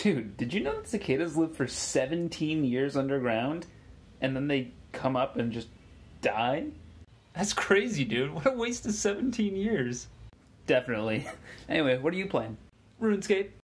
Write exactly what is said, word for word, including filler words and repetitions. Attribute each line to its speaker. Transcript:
Speaker 1: Dude, did you know that cicadas live for seventeen years underground? And then they come up and just die? That's crazy, dude. What a waste of seventeen years. Definitely. Anyway, what are you playing?
Speaker 2: RuneScape.